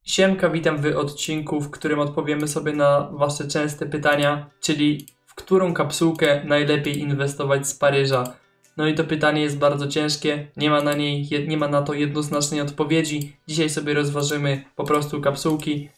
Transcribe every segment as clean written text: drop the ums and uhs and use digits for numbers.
Siemka, witam w odcinku, w którym odpowiemy sobie na wasze częste pytania, czyli w którą kapsułkę najlepiej inwestować z Paryża. No i to pytanie jest bardzo ciężkie, nie ma na to jednoznacznej odpowiedzi. Dzisiaj sobie rozważymy po prostu kapsułki.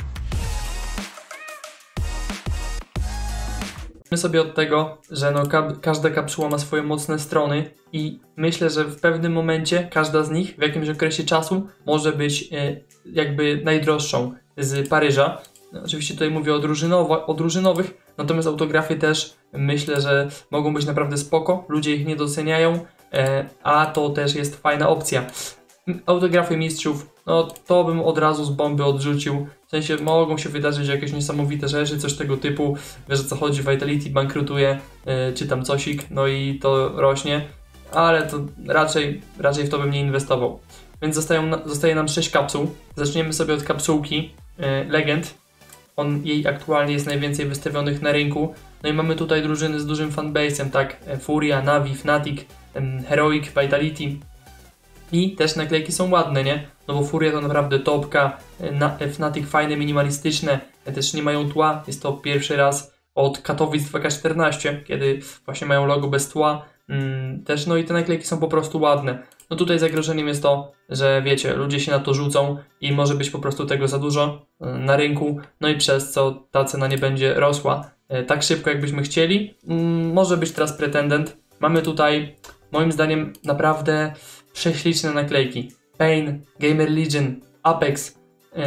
My sobie od tego, że każda kapsuła ma swoje mocne strony i myślę, że w pewnym momencie każda z nich w jakimś okresie czasu może być jakby najdroższą z Paryża. Oczywiście tutaj mówię o drużynowych, natomiast autografy też myślę, że mogą być naprawdę spoko, ludzie ich nie doceniają, a to też jest fajna opcja. Autografy mistrzów, no to bym od razu z bomby odrzucił. W sensie mogą się wydarzyć jakieś niesamowite rzeczy, coś tego typu, wiesz o co chodzi, Vitality bankrutuje, czy tam cosik, no i to rośnie, ale to raczej w to bym nie inwestował. Więc zostaje nam 6 kapsuł. Zaczniemy sobie od kapsułki Legend. Jej aktualnie jest najwięcej wystawionych na rynku. No i mamy tutaj drużyny z dużym fanbase'em, tak? Furia, Navi, Fnatic, Heroic, Vitality. I też naklejki są ładne, nie? No bo Furia to naprawdę topka, Fnatic fajne, minimalistyczne, też nie mają tła. Jest to pierwszy raz od Katowic 2K14, kiedy właśnie mają logo bez tła. Też no i te naklejki są po prostu ładne. No tutaj zagrożeniem jest to, że wiecie, ludzie się na to rzucą i może być po prostu tego za dużo na rynku, no i przez co ta cena nie będzie rosła tak szybko, jakbyśmy chcieli. Może być teraz pretendent. Mamy tutaj, moim zdaniem, naprawdę prześliczne naklejki. Pain, Gamer Legion, Apex,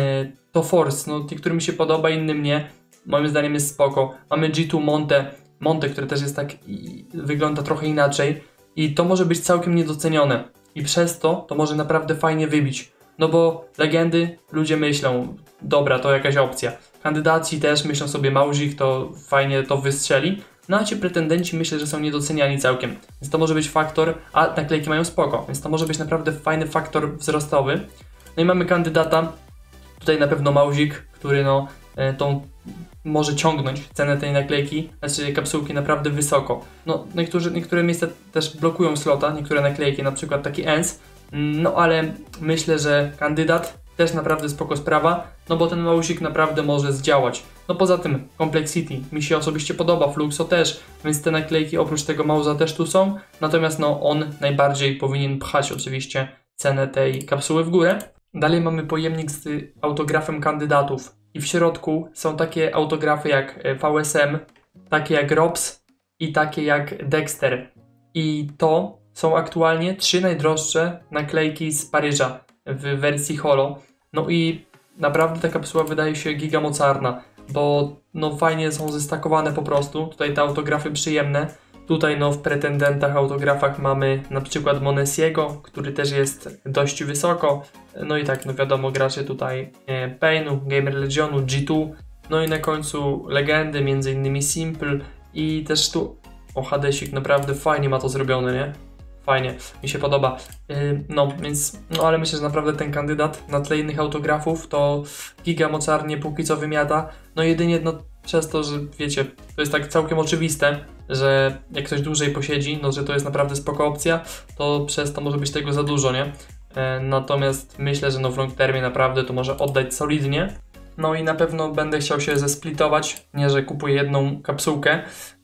to Force, no niektórym mi się podoba, innym nie. Moim zdaniem jest spoko. Mamy G2 Monte, które też jest tak, wygląda trochę inaczej i to może być całkiem niedocenione i przez to może naprawdę fajnie wybić. No bo legendy, ludzie myślą, dobra, to jakaś opcja. Kandydaci też myślą sobie, Mauzik to fajnie to wystrzeli. No a ci pretendenci myślę, że są niedoceniani całkiem. Więc to może być faktor, a naklejki mają spoko, więc to może być naprawdę fajny faktor wzrostowy. No i mamy kandydata, tutaj na pewno Mauzik, który no tą może ciągnąć cenę tej naklejki, znaczy kapsułki naprawdę wysoko. No niektóre miejsca też blokują slota, niektóre naklejki, na przykład taki ENS, no ale myślę, że kandydat też naprawdę spoko sprawa, no bo ten Mauzik naprawdę może zdziałać. No poza tym Complexity mi się osobiście podoba, Fluxo też, więc te naklejki oprócz tego Mauza też tu są, natomiast no on najbardziej powinien pchać oczywiście cenę tej kapsuły w górę. Dalej mamy pojemnik z autografem kandydatów i w środku są takie autografy jak VSM, takie jak Robs i takie jak Dexter. I to są aktualnie 3 najdroższe naklejki z Paryża w wersji holo. No i naprawdę ta kapsuła wydaje się giga mocarna, bo no fajnie są zestakowane po prostu, tutaj te autografy przyjemne. Tutaj no w pretendentach autografach mamy na przykład Monesiego, który też jest dość wysoko. No i tak, no wiadomo, gracze tutaj Painu, Gamer Legionu, G2. No i na końcu legendy, m.in. Simple i też tu Hadesik naprawdę fajnie ma to zrobione, nie? Fajnie, mi się podoba. No więc, no ale myślę, że naprawdę ten kandydat na tle innych autografów to giga mocarnie póki co wymiata. No jedynie no przez to, że wiecie, to jest tak całkiem oczywiste, że jak ktoś dłużej posiedzi, no że to jest naprawdę spoko opcja, to przez to może być tego za dużo, nie? Natomiast myślę, że no w long termie naprawdę to może oddać solidnie. No i na pewno będę chciał się zesplitować, nie że kupuję jedną kapsułkę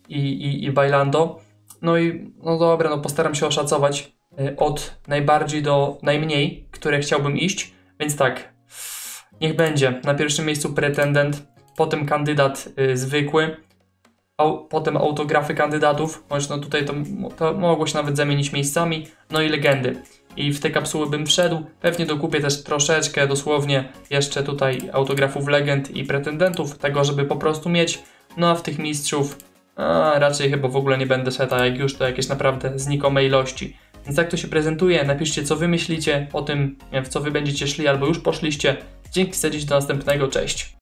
i bailando. No i no dobra, no postaram się oszacować od najbardziej do najmniej, które chciałbym iść, więc tak, niech będzie na pierwszym miejscu pretendent, potem kandydat zwykły, potem autografy kandydatów, choć no tutaj to mogło się nawet zamienić miejscami, no i legendy. I w te kapsuły bym wszedł, pewnie dokupię też troszeczkę, dosłownie jeszcze tutaj autografów legend i pretendentów, tego żeby po prostu mieć, no a w tych mistrzów raczej chyba w ogóle nie będę szedł, a jak już to jakieś naprawdę znikome ilości. Więc tak to się prezentuje, napiszcie co wy myślicie o tym, w co wy będziecie szli albo już poszliście. Dzięki za dziś, do następnego, cześć!